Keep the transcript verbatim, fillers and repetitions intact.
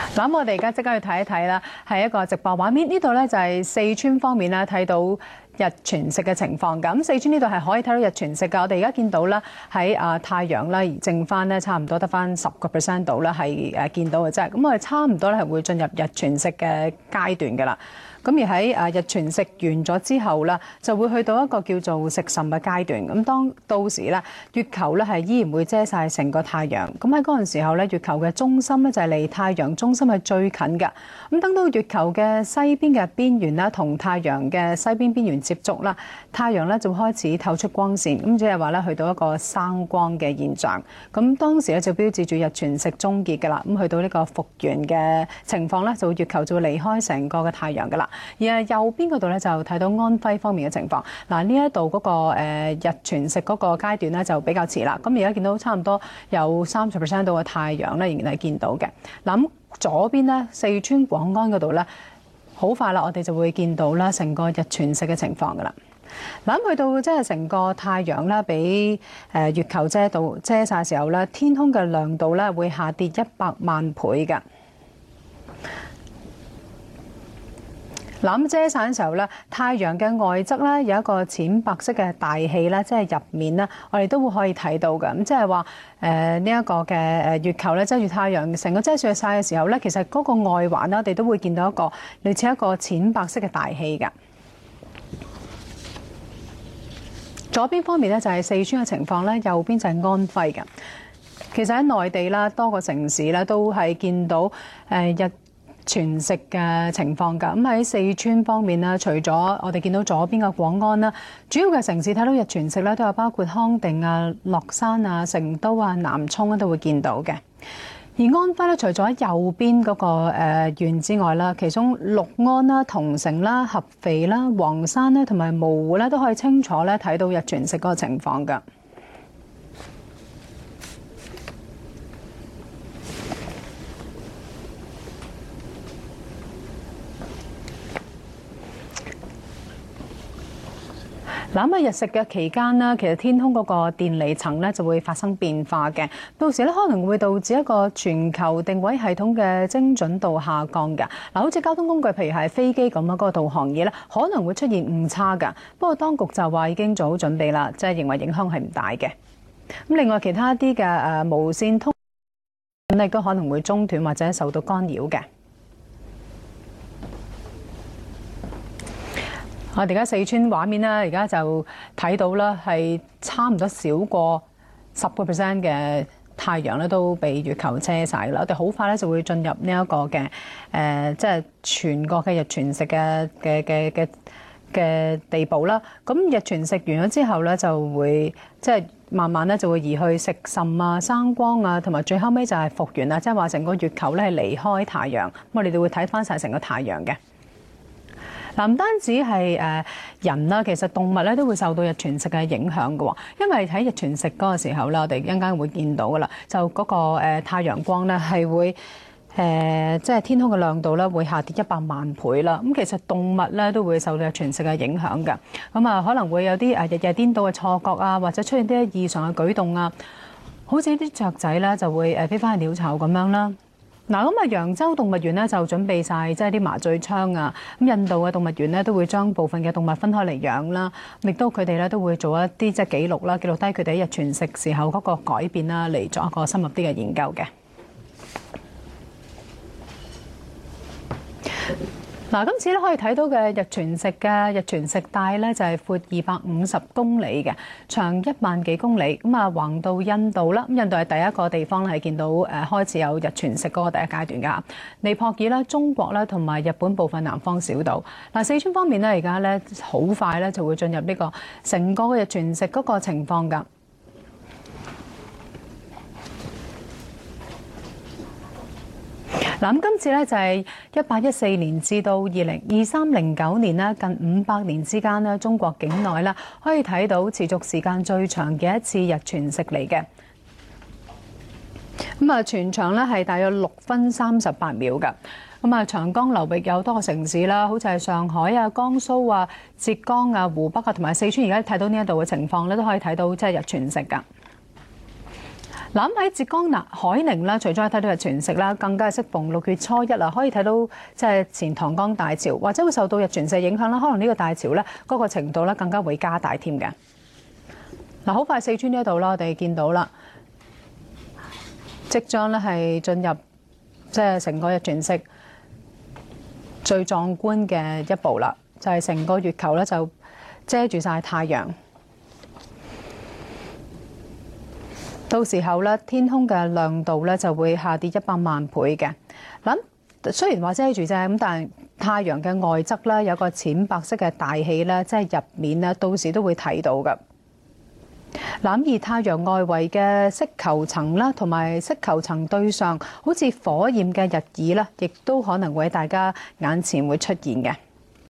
咁我哋而家即刻去睇一睇啦，係一個直播畫面。呢度咧就係四川方面咧睇到日全食嘅情況㗎。咁四川呢度係可以睇到日全食㗎。我哋而家見到啦，喺啊太陽啦，剩翻咧差唔多得翻十個 percent 度啦，係誒見到嘅啫。咁我哋差唔多咧係會進入日全食嘅階段㗎啦。咁而喺誒日全食完咗之後啦，就會去到一個叫做食神嘅階段。咁當到時咧，月球咧係依然會遮晒成個太陽。咁喺嗰陣時候咧，月球嘅中心咧就係離太陽中心係最近嘅。咁等到月球嘅西邊嘅邊緣啦，同太陽嘅西邊邊緣接觸啦，太陽咧就會開始透出光線。咁即係話咧，去到一個生光嘅現象。咁當時咧就標誌住日全食終結㗎啦。咁去到呢個復原嘅情況咧，就月球就會離開成個嘅太陽㗎啦。而係右邊嗰度咧就睇到安徽方面嘅情況。嗱，呢一度嗰個誒日全食嗰個階段咧就比較遲啦。咁而家見到差唔多有三十 percent 度嘅太陽咧仍然係見到嘅。嗱，咁左邊咧四川廣安嗰度咧好快啦，我哋就會見到啦成個日全食嘅情況㗎啦。嗱，咁去到即係成個太陽咧俾誒月球遮到遮晒時候咧，天空嘅亮度咧會下跌一百萬倍嘅。嗱，咁遮曬嘅時候咧，太陽嘅外側咧有一個淺白色嘅大氣咧，即係入面咧，我哋都會可以睇到嘅。咁即係話誒呢一個嘅誒月球咧遮住太陽，成個遮住晒嘅時候咧，其實嗰個外環咧，我哋都會見到一個類似一個淺白色嘅大氣㗎。左邊方面咧就係四川嘅情況咧，右邊就係安徽嘅。其實喺內地啦，多個城市咧都係見到誒日全食嘅情況㗎。咁喺四川方面啦，除咗我哋見到左邊嘅廣安啦，主要嘅城市睇到日全食咧，都有包括康定啊、樂山啊、成都啊、南充都會見到嘅。而安徽咧，除咗喺右邊嗰個誒縣之外啦，其中六安啦、桐城啦、合肥啦、黃山咧同埋蕪湖咧，都可以清楚咧睇到日全食嗰個情況㗎。嗱，咁喺日食嘅期間啦，其實天空嗰個電離層咧就會發生變化嘅，到時咧可能會導致一個全球定位系統嘅精準度下降嘅。嗱，好似交通工具，譬如係飛機咁啊，嗰個導航儀咧可能會出現誤差㗎。不過當局就話已經做好準備啦，即係認為影響係唔大嘅。咁另外其他一啲嘅誒無線通訊亦都可能會中斷或者受到干擾嘅。我哋而家四川畫面啦，而家就睇到啦，係差唔多少過十個 percent 嘅太陽咧都被月球遮晒啦。我哋好快咧就會進入呢一個嘅誒、呃，即係全國嘅日全食嘅嘅嘅嘅嘅地步啦。咁日全食完咗之後咧，就會即係慢慢咧就會移去食神啊、生光啊，同埋最後尾就係復原啦，即係話成個月球咧係離開太陽。咁我哋哋會睇翻晒成個太陽嘅。嗱，唔單止係誒人啦，其實動物咧都會受到日全食嘅影響嘅喎。因為喺日全食嗰個時候咧，我哋一陣間會見到噶啦，就嗰個誒太陽光咧係會誒即係天空嘅亮度咧會下跌一百萬倍啦。咁其實動物咧都會受到日全食嘅影響嘅。咁啊可能會有啲誒日日顛倒嘅錯覺啊，或者出現啲異常嘅舉動啊，好似啲雀仔咧就會誒飛翻去鳥巢咁樣啦。嗱，咁啊，揚州動物園咧就準備晒即係啲麻醉槍啊。咁印度嘅動物園咧都會將部分嘅動物分開嚟養啦，亦都佢哋咧都會做一啲即係記錄啦，記錄低佢哋喺日全食時候嗰個改變啦，嚟作一個深入啲嘅研究嘅。嗱，今次咧可以睇到嘅日全食嘅日全食帶咧就係闊二百五十公里嘅，長一萬幾公里，咁啊橫到印度啦。咁印度係第一個地方係見到誒開始有日全食嗰個第一階段㗎。尼泊爾啦、中國啦同埋日本部分南方小島。嗱，四川方面咧而家咧好快咧就會進入呢個成個嘅日全食嗰個情況㗎。嗱，咁今次咧就係一八一四年至到二零二三零九年啦，近五百年之間咧，中國境內啦可以睇到持續時間最長嘅一次日全食嚟嘅。咁啊，全長咧係大約六分三十八秒㗎。咁啊，長江流域有多個城市啦，好似係上海啊、江蘇啊、浙江啊、湖北啊同埋四川，而家睇到呢一度嘅情況咧，都可以睇到即係日全食㗎。 嗱，咁喺浙江南海寧啦，除咗睇到日全食啦，更加係適逢六月初一啦，可以睇到即係錢塘江大潮，或者會受到日全食影響啦。可能呢個大潮咧，嗰個程度咧更加會加大添嘅。嗱，好快四川呢一度啦，我哋見到啦，即將咧係進入即係成個日全食最壯觀嘅一步啦，就係成個月球咧就遮住晒太陽。到時候咧，天空嘅亮度咧就會下跌一百萬倍嘅。嗱，雖然話遮住啫，咁但係太陽嘅外側咧有個淺白色嘅大氣咧，即係入面咧，到時都會睇到嘅。嗱，而太陽外圍嘅色球層啦，同埋色球層對上好似火焰嘅日珥啦，亦都可能會喺大家眼前會出現嘅。